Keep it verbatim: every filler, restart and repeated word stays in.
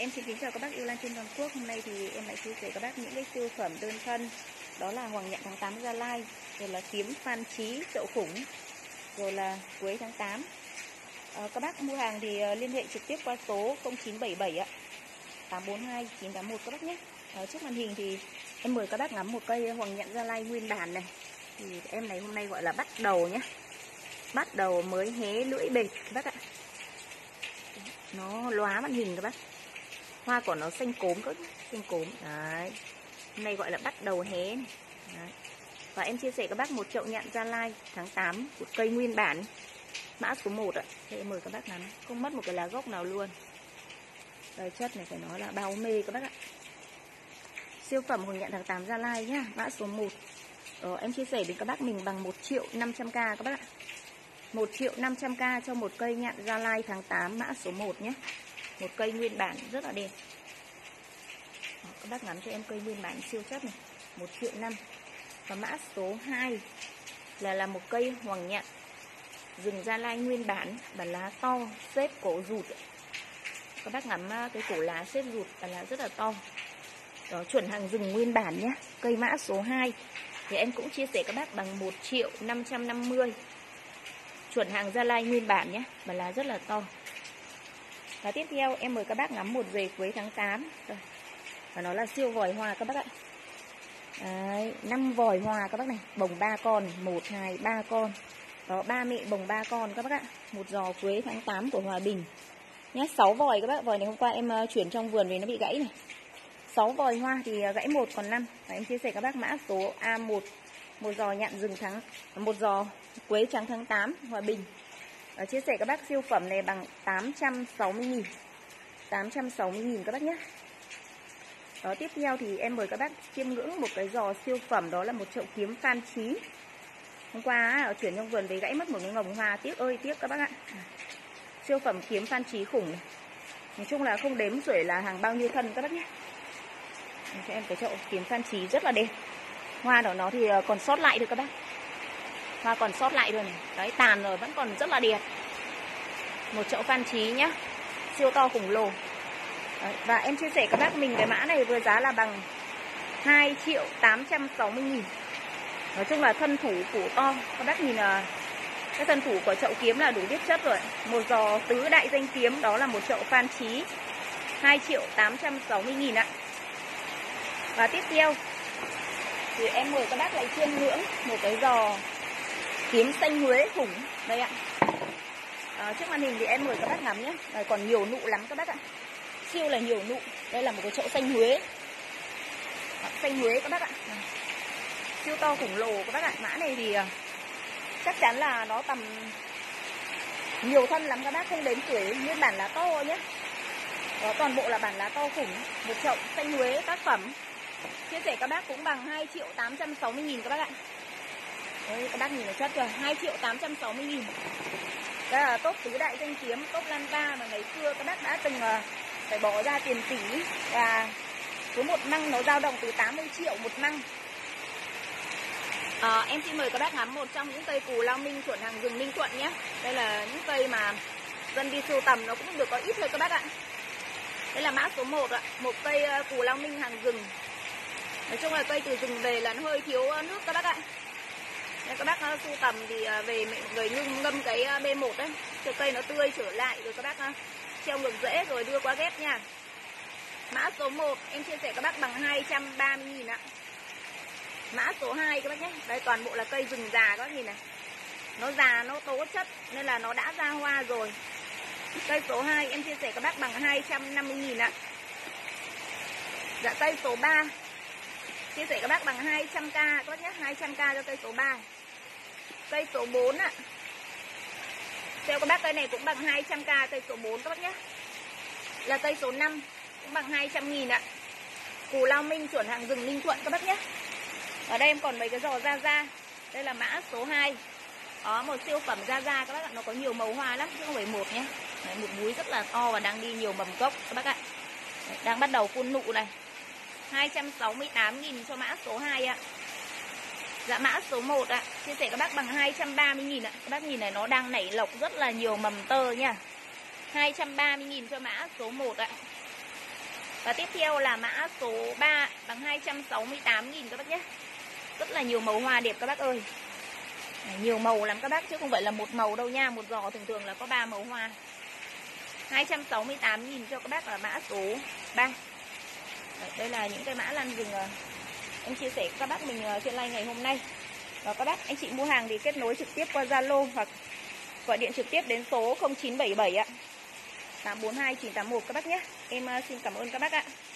Em xin kính chào các bác yêu lan trên toàn quốc. Hôm nay thì em lại chia sẻ các bác những cái siêu phẩm đơn thân. Đó là Hoàng Nhạn tháng tám Gia Lai, rồi là Kiếm Phan Chí Chậu Khủng, rồi là Quế tháng tám. à, Các bác mua hàng thì liên hệ trực tiếp qua số không chín bảy bảy ạ tám bốn hai chín tám một các bác nhé. à, Trước màn hình thì em mời các bác ngắm một cây Hoàng Nhạn Gia Lai nguyên bản này. Thì em này hôm nay gọi là bắt đầu nhé, bắt đầu mới hé lưỡi bệt các bác ạ. Nó lóa màn hình các bác. Hoa của nó xanh cốm cơ, xanh cốm. Đấy. Hôm nay gọi là bắt đầu hé này. Đấy. Và em chia sẻ các bác một chậu nhạn Gia Lai tháng tám, một cây nguyên bản, mã số một ạ. Thế em mời các bác ngắm, không mất một cái lá gốc nào luôn. Đây, chất này phải nói là bao mê các bác ạ. Siêu phẩm Hoàng Nhạn tháng tám Gia Lai nhá, mã số một. Ờ, em chia sẻ với các bác mình bằng một triệu năm trăm k các bác ạ. một triệu năm trăm k cho một cây nhạn Gia Lai tháng tám mã số một nhé. Một cây nguyên bản rất là đẹp. Đó, các bác ngắm cho em cây nguyên bản siêu chất này, một triệu năm. Và mã số hai là là một cây Hoàng Nhạn rừng Gia Lai nguyên bản, bản lá to, xếp cổ rụt. Các bác ngắm cái cổ lá xếp rụt, bản lá rất là to. Đó, chuẩn hàng rừng nguyên bản nhé. Cây mã số hai thì em cũng chia sẻ các bác bằng một triệu năm trăm năm mươi. Chuẩn hàng Gia Lai nguyên bản nhé, bản lá rất là to. Và tiếp theo em mời các bác ngắm một rễ Quế tháng tám. Và nó là siêu vòi hoa các bác ạ. Đấy, năm vòi hoa các bác này, bồng ba con, một, hai, ba con. Đó, ba mẹ bồng ba con các bác ạ. Một giò Quế tháng tám của Hòa Bình. Nhá, sáu vòi các bác. Vòi này hôm qua em chuyển trong vườn về nó bị gãy này. sáu vòi hoa thì gãy một còn năm. Và em chia sẻ các bác mã số A một. Một giò nhạn rừng tháng, một giò Quế trắng tháng tám Hòa Bình. Và chia sẻ các bác siêu phẩm này bằng tám trăm sáu mươi nghìn. tám trăm sáu mươi nghìn các bác nhé. Đó, tiếp theo thì em mời các bác chiêm ngưỡng một cái giò siêu phẩm, đó là một chậu Kiếm Phan Chí. Hôm qua ở chuyển trong vườn về gãy mất một cái ngồng hoa, tiếc ơi tiếc các bác ạ. Siêu phẩm Kiếm Phan Chí khủng này. Nói chung là không đếm xuể là hàng bao nhiêu thân các bác nhé. Cho em cái chậu Kiếm Phan Chí rất là đẹp. Hoa của nó thì còn sót lại được các bác. Hoa còn sót lại rồi này. Đấy, tàn rồi vẫn còn rất là đẹp. Một chậu Phan Chí nhá, siêu to khủng lồ. Đấy, và em chia sẻ các bác mình cái mã này vừa giá là bằng hai triệu tám trăm sáu mươi nghìn. Nói chung là thân thủ củ to. Các bác nhìn là cái thân thủ của chậu kiếm là đủ biết chất rồi. Một giò tứ đại danh kiếm, đó là một chậu Phan Chí, hai triệu tám trăm sáu mươi nghìn ạ. Và tiếp theo thì em mời các bác lại chiêm ngưỡng một cái giò Kiếm xanh Huế khủng. Đây ạ. À, trước màn hình thì em mời các bác ngắm nhé. À, còn nhiều nụ lắm các bác ạ. Siêu là nhiều nụ. Đây là một cái chậu xanh Huế. À, xanh Huế các bác ạ. À, siêu to khủng lồ các bác ạ. Mã này thì chắc chắn là nó tầm nhiều thân lắm các bác, không đến tuổi. Nguyên bản lá to nhé. Đó, toàn bộ là bản lá to khủng. Một chậu xanh Huế tác phẩm. Chia sẻ các bác cũng bằng hai triệu tám trăm sáu mươi nghìn các bác ạ. Đấy, các bác nhìn nó chất rồi, hai triệu tám trăm sáu mươi nghìn. Đây là top tứ đại danh kiếm, top lan ba mà ngày xưa các bác đã từng uh, phải bỏ ra tiền tỷ. Và số một măng nó dao động từ tám mươi triệu một măng. à, Em xin mời các bác ngắm một trong những cây cù lao minh chuẩn hàng rừng Ninh Thuận nhé. Đây là những cây mà dân đi sưu tầm nó cũng được có ít thôi các bác ạ. Đây là mã số một ạ, một cây uh, cù lao minh hàng rừng. Nói chung là cây từ rừng về là nó hơi thiếu nước các bác ạ. Đây, các bác sưu tầm thì về mọi người ngâm, ngâm cái B một đấy, cho cây nó tươi trở lại, rồi các bác treo ngược rễ rồi đưa qua ghép nha. Mã số một em chia sẻ các bác bằng hai trăm ba mươi nghìn ạ. Mã số hai các bác nhé. Đây toàn bộ là cây rừng già các bác nhìn này. Nó già, nó tố chất nên là nó đã ra hoa rồi. Cây số hai em chia sẻ các bác bằng hai trăm năm mươi nghìn ạ. Dạ, cây số ba chia sẻ các bác bằng hai trăm k các bác nhé, hai trăm k cho cây số ba. Cây số bốn ạ. Theo các bác cây này cũng bằng hai trăm k cây số bốn các bác nhé. Là cây số năm cũng bằng hai trăm nghìn ạ. Cù lao minh chuẩn hàng rừng Ninh Thuận các bác nhé. Ở đây em còn mấy cái giò Gia Gia. Đây là mã số hai. Đó, một siêu phẩm Gia Gia các bác ạ, nó có nhiều màu hoa lắm chứ không phải một nhé. Đấy, một búi rất là to và đang đi nhiều mầm gốc các bác ạ. Đấy, đang bắt đầu phun nụ này. hai trăm sáu mươi tám nghìn cho mã số hai ạ. Dạ, mã số một ạ, chia sẻ các bác bằng hai trăm ba mươi nghìn ạ. Các bác nhìn này, nó đang nảy lộc rất là nhiều mầm tơ nha. hai trăm ba mươi nghìn cho mã số một ạ. Và tiếp theo là mã số ba bằng hai trăm sáu mươi tám nghìn các bác nhé. Rất là nhiều màu hoa đẹp các bác ơi. Nhiều màu lắm các bác chứ không phải là một màu đâu nha. Một giỏ thường thường là có ba màu hoa. Hai trăm sáu mươi tám nghìn cho các bác là mã số ba. Đây là những cái mã lan rừng em chia sẻ các bác mình trên live ngày hôm nay. Và các bác anh chị mua hàng thì kết nối trực tiếp qua Zalo hoặc gọi điện trực tiếp đến số không chín bảy bảy ạ tám bốn hai chín tám một các bác nhé. Em xin cảm ơn các bác ạ.